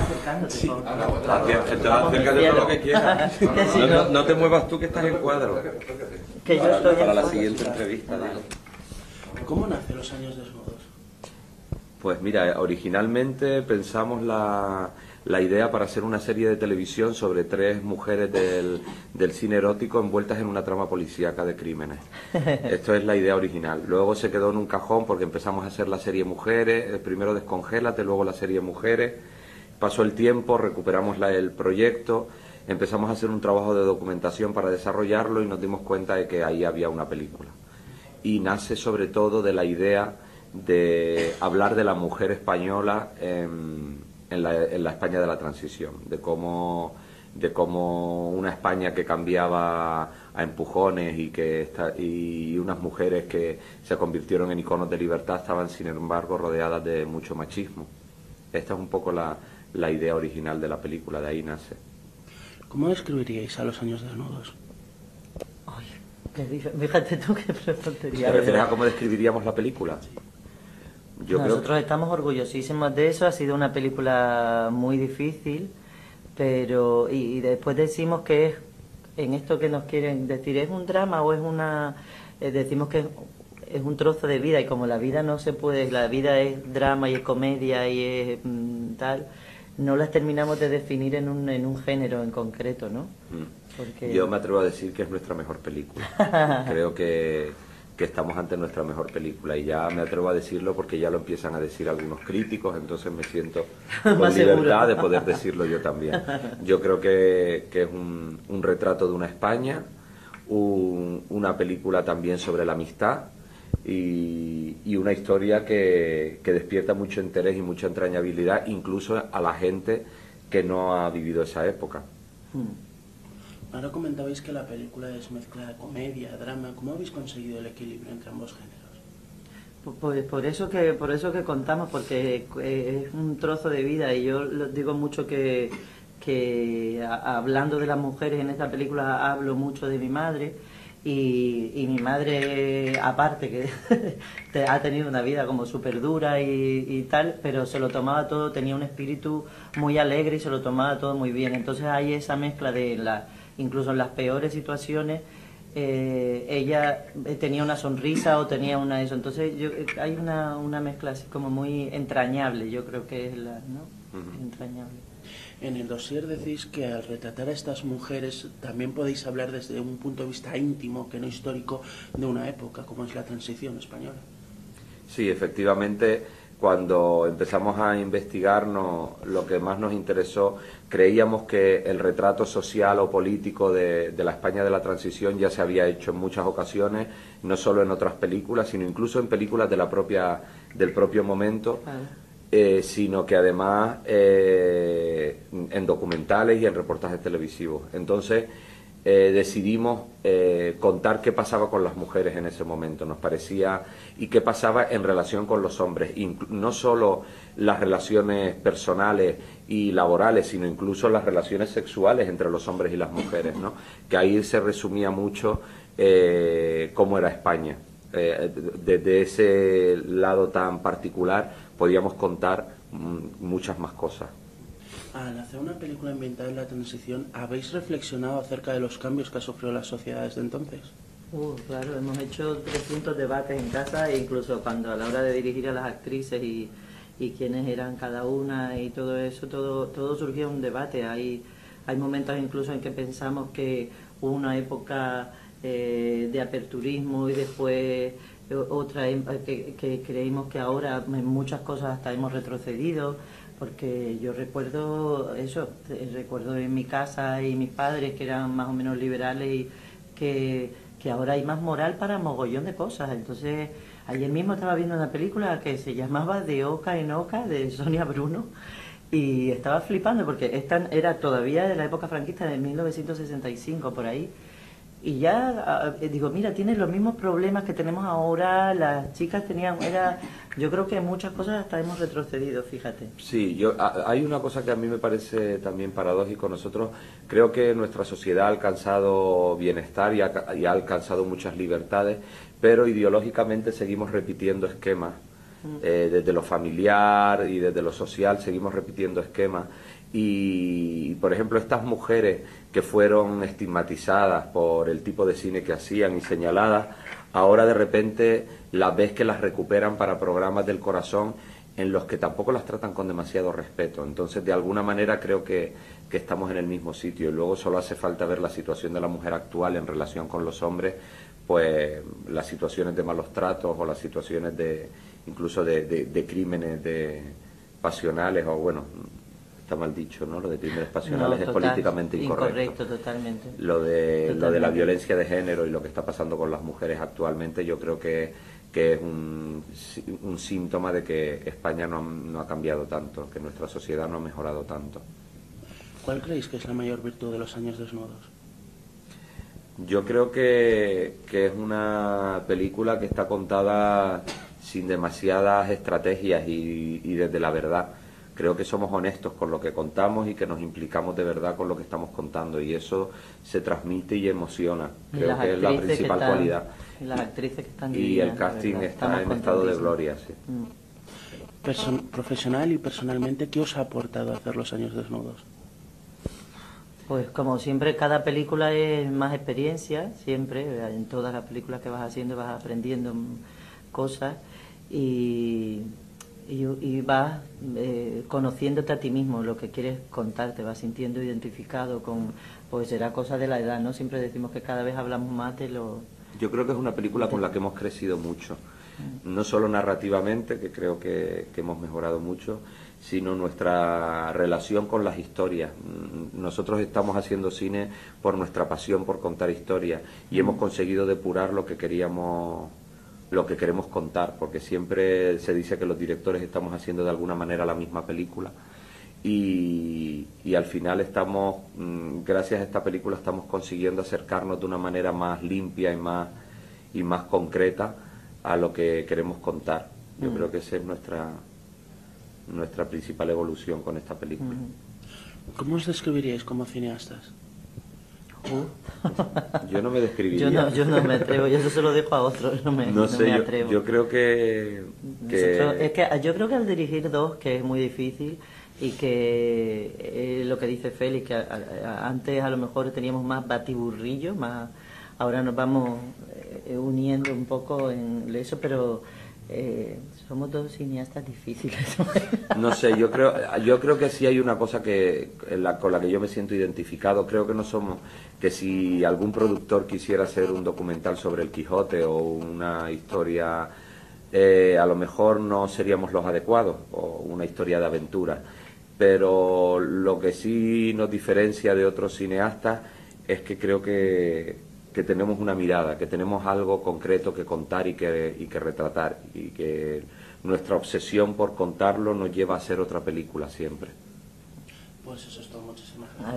acercándote. Sí. Acércate todo lo que quieras. No te muevas tú, que estás en cuadro. Que yo estoy Para en la fondo. siguiente entrevista, digo. ¿Cómo nace Los Años Desnudos? Pues mira, originalmente pensamos la idea para hacer una serie de televisión sobre 3 mujeres del cine erótico envueltas en una trama policíaca de crímenes. Esto es la idea original. Luego se quedó en un cajón porque empezamos a hacer la serie Mujeres, primero Descongélate, luego la serie Mujeres. Pasó el tiempo, recuperamos el proyecto, empezamos a hacer un trabajo de documentación para desarrollarlo y nos dimos cuenta de que ahí había una película. Y nace sobre todo de la idea de hablar de la mujer española en la España de la transición, de cómo una España que cambiaba a empujones y unas mujeres que se convirtieron en iconos de libertad estaban sin embargo rodeadas de mucho machismo. Esta es un poco la idea original de la película, de ahí nace. ¿Cómo describiríais a Los Años Desnudos? Ay, fíjate tú qué preguntaría. ¿Te refieres a cómo describiríamos la película? Nosotros estamos orgullosísimos de eso, ha sido una película muy difícil, pero y después decimos que es, en esto que nos quieren decir, ¿es un drama o es una...? Decimos que es un trozo de vida, y como la vida no se puede, la vida es drama y es comedia y es tal, no las terminamos de definir en un género en concreto, ¿no? Porque... Yo me atrevo a decir que es nuestra mejor película. Creo que estamos ante nuestra mejor película, y ya me atrevo a decirlo porque ya lo empiezan a decir algunos críticos, entonces me siento con libertad de poder decirlo yo también. Yo creo que es un retrato de una España, una película también sobre la amistad y una historia que despierta mucho interés y mucha entrañabilidad incluso a la gente que no ha vivido esa época. Ahora comentabais que la película es mezcla de comedia, drama. ¿Cómo habéis conseguido el equilibrio entre ambos géneros? Pues por eso que contamos, porque es un trozo de vida, y yo digo mucho que hablando de las mujeres en esta película hablo mucho de mi madre, y mi madre, aparte que ha tenido una vida como súper dura y tal, pero se lo tomaba todo, tenía un espíritu muy alegre y se lo tomaba todo muy bien. Entonces hay esa mezcla incluso en las peores situaciones, ella tenía una sonrisa o tenía una eso. Entonces hay una mezcla así como muy entrañable, yo creo que es ¿no? Entrañable. En el dossier decís que al retratar a estas mujeres también podéis hablar desde un punto de vista íntimo, que no histórico, de una época como es la transición española. Sí, efectivamente, cuando empezamos a investigarnos, lo que más nos interesó, creíamos que el retrato social o político de la España de la transición ya se había hecho en muchas ocasiones, no solo en otras películas, sino incluso en películas del propio momento. Sino que además en documentales y en reportajes televisivos. Entonces decidimos contar qué pasaba con las mujeres en ese momento, nos parecía, y qué pasaba en relación con los hombres, no solo las relaciones personales y laborales, sino incluso las relaciones sexuales entre los hombres y las mujeres, ¿no? Que ahí se resumía mucho cómo era España. Desde ese lado tan particular podíamos contar muchas más cosas. Al hacer una película ambientada en la transición, ¿habéis reflexionado acerca de los cambios que ha sufrido las sociedades de entonces? Claro, hemos hecho 300 debates en casa, e incluso cuando a la hora de dirigir a las actrices y quiénes eran cada una y todo eso, todo surgió un debate. Hay momentos incluso en que pensamos que hubo una época de aperturismo y después otra que creímos que ahora en muchas cosas hasta hemos retrocedido, porque yo recuerdo en mi casa y mis padres que eran más o menos liberales y que ahora hay más moral para mogollón de cosas. Entonces ayer mismo estaba viendo una película que se llamaba De Oca en Oca, de Sonia Bruno, y estaba flipando porque esta era todavía de la época franquista, de 1965 por ahí. Y ya digo, mira, tiene los mismos problemas que tenemos ahora, las chicas yo creo que en muchas cosas hasta hemos retrocedido, fíjate. Sí, hay una cosa que a mí me parece también paradójico. Nosotros creo que nuestra sociedad ha alcanzado bienestar y ha alcanzado muchas libertades, pero ideológicamente seguimos repitiendo esquemas. Desde lo familiar y desde lo social seguimos repitiendo esquemas, Y, por ejemplo, estas mujeres que fueron estigmatizadas por el tipo de cine que hacían y señaladas, ahora de repente las ves que las recuperan para programas del corazón en los que tampoco las tratan con demasiado respeto. Entonces, de alguna manera creo que estamos en el mismo sitio, y luego solo hace falta ver la situación de la mujer actual en relación con los hombres, pues las situaciones de malos tratos o las situaciones incluso de crímenes pasionales, o bueno, está mal dicho, ¿no? Lo de crímenes pasionales No, es total, políticamente incorrecto. Incorrecto, totalmente. Lo de Totalmente. la violencia de género y lo que está pasando con las mujeres actualmente, yo creo que es un síntoma de que España no ha cambiado tanto, que nuestra sociedad no ha mejorado tanto. ¿Cuál creéis que es la mayor virtud de Los años desnudos? Yo creo que es una película que está contada sin demasiadas estrategias y desde la verdad. Creo que somos honestos con lo que contamos y que nos implicamos de verdad con lo que estamos contando, y eso se transmite y emociona. Creo que es la principal cualidad. Y las actrices que están Y divinas, el casting verdad, está en estado de gloria, sí. Profesional y personalmente, ¿qué os ha aportado hacer Los años desnudos? Pues como siempre, cada película es más experiencia, siempre, en todas las películas que vas haciendo vas aprendiendo cosas y vas conociéndote a ti mismo, lo que quieres contar, te vas sintiendo identificado con, pues será cosa de la edad, ¿no? Siempre decimos que cada vez hablamos más de lo... Yo creo que es una película con la que hemos crecido mucho, no solo narrativamente, que creo que hemos mejorado mucho, sino nuestra relación con las historias. Nosotros estamos haciendo cine por nuestra pasión por contar historias, y hemos conseguido depurar lo que queremos contar, porque siempre se dice que los directores estamos haciendo de alguna manera la misma película, y al final estamos, gracias a esta película, estamos consiguiendo acercarnos de una manera más limpia y más concreta a lo que queremos contar. Yo creo que esa es nuestra principal evolución con esta película. ¿Cómo os describiríais como cineastas? Yo no me describiría. Yo no me atrevo, yo eso se lo dejo a otros, no me atrevo. Yo creo que yo creo que al dirigir dos, que es muy difícil, y que lo que dice Félix, que antes a lo mejor teníamos más batiburrillo, ahora nos vamos uniendo un poco en eso, pero somos dos cineastas difíciles. No sé, yo creo que sí hay una cosa con la que yo me siento identificado. Creo que no somos, que si algún productor quisiera hacer un documental sobre el Quijote o una historia, a lo mejor no seríamos los adecuados, o una historia de aventura. Pero lo que sí nos diferencia de otros cineastas es que creo que tenemos una mirada, que tenemos algo concreto que contar y que retratar, y que nuestra obsesión por contarlo nos lleva a hacer otra película siempre. Pues eso es todo, muchísimas gracias.